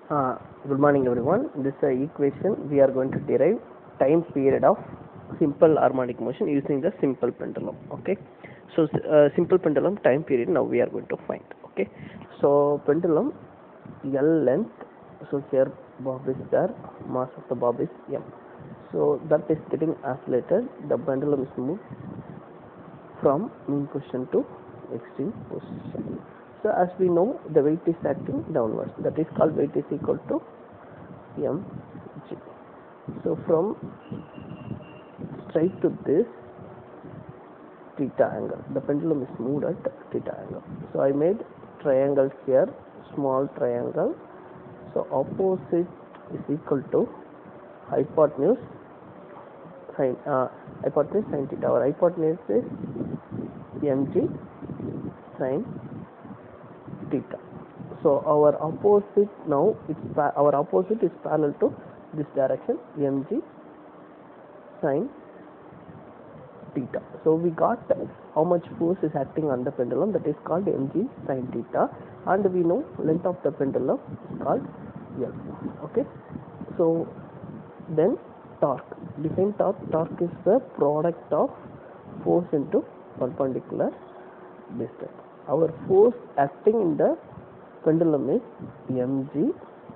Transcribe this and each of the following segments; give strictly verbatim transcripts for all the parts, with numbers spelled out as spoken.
Uh, good morning everyone. This uh, equation we are going to derive time period of simple harmonic motion using the simple pendulum. Okay, so uh, simple pendulum time period now we are going to find. Okay, so pendulum L length, so here bob is there, mass of the bob is M, so that is getting oscillated. The pendulum is moved from mean position to extreme position. So as we know, the weight is acting downwards, that is called weight is equal to mg. So from straight to this theta angle, the pendulum is moved at theta angle. So I made triangles here, small triangle. So opposite is equal to hypotenuse sin uh, hypotenuse sin theta. Our hypotenuse is mg sin theta. So our opposite now it's our opposite is parallel to this direction, mg sin theta. So we got how much force is acting on the pendulum, that is called mg sin theta, and we know length of the pendulum is called L. Okay, so then torque, define torque. Torque is the product of force into perpendicular distance. Our force acting in the pendulum is mg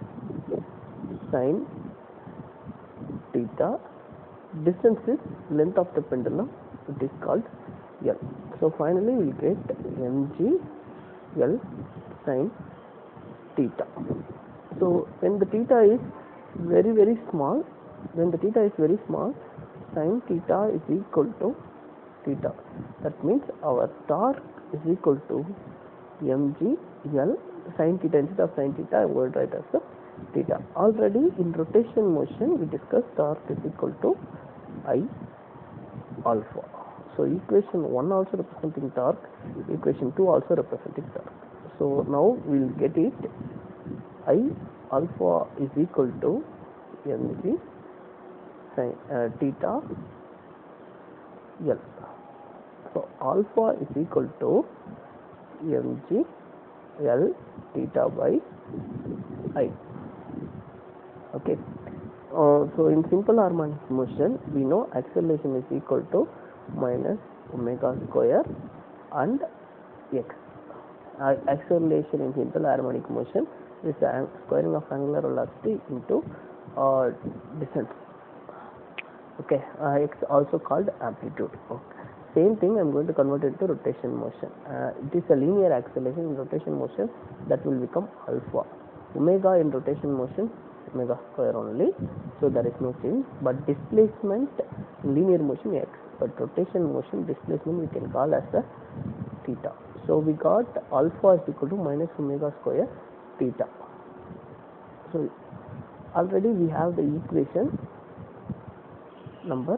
sin theta. Distance is length of the pendulum, it is called L. So finally we will get mg L sin theta. So when the theta is very very small, when the theta is very small, sin theta is equal to theta. That means our torque is equal to mg L sin theta. Instead of sin theta, I am going to write as a theta. Already in rotation motion we discussed torque is equal to I alpha. So equation one also representing torque, equation two also representing torque. So now we will get it. I alpha is equal to mg sin uh, theta L. So alpha is equal to mg L theta by I. Okay. Uh, so in simple harmonic motion we know acceleration is equal to minus omega square and x. Uh, acceleration in simple harmonic motion is the squaring of angular velocity into uh, distance. Okay, uh, x also called amplitude. Okay. Same thing I am going to convert it to rotation motion. Uh, it is a linear acceleration in rotation motion, that will become alpha. Omega in rotation motion omega square only, so there is no change. But displacement in linear motion x, but rotation motion displacement we can call as a theta. So we got alpha is equal to minus omega square theta. So already we have the equation number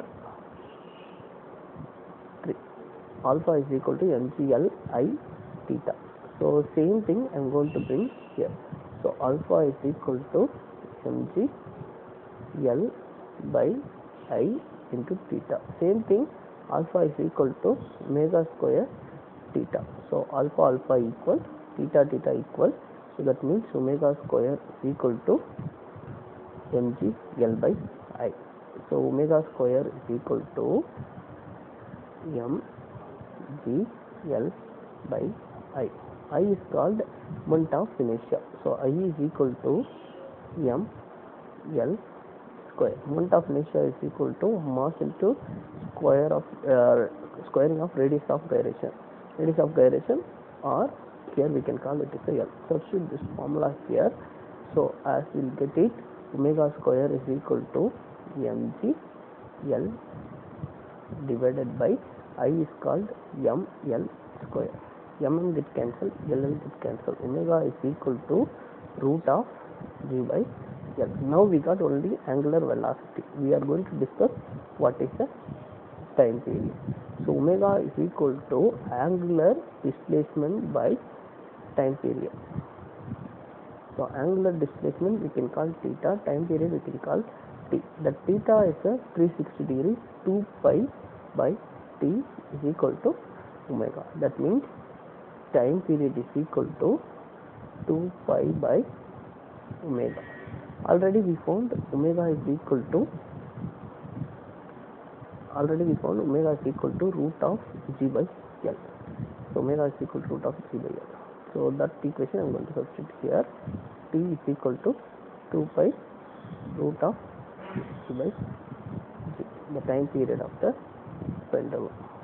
three. Alpha is equal to mgl I theta. So same thing I am going to bring here. So alpha is equal to mg L by I into theta. Same thing, alpha is equal to omega square theta. So alpha alpha equal, theta theta equal. So that means omega square is equal to mg L by I. So omega square is equal to mg L by I. I is called moment of inertia. So I is equal to m L square. Moment of inertia is equal to mass into square of uh, squaring of radius of gyration. Radius of gyration, or here we can call it as a L. Substitute this formula here. So as we will get it, omega square is equal to mg L divided by I is called m L square. M get cancelled, L L get cancelled. Omega is equal to root of g by L. Now we got only angular velocity. We are going to discuss what is the time period. So omega is equal to angular displacement by time period. So angular displacement we can call theta, time period we can call t. That theta is a three hundred sixty degrees, two pi by t is equal to omega. That means time period is equal to two pi by omega. Already we found omega is equal to already we found omega is equal to root of G by L. So omega is equal to root of G by L. So that equation I am going to substitute here. T is equal to two pi root of G by G, the time period of the pendulum.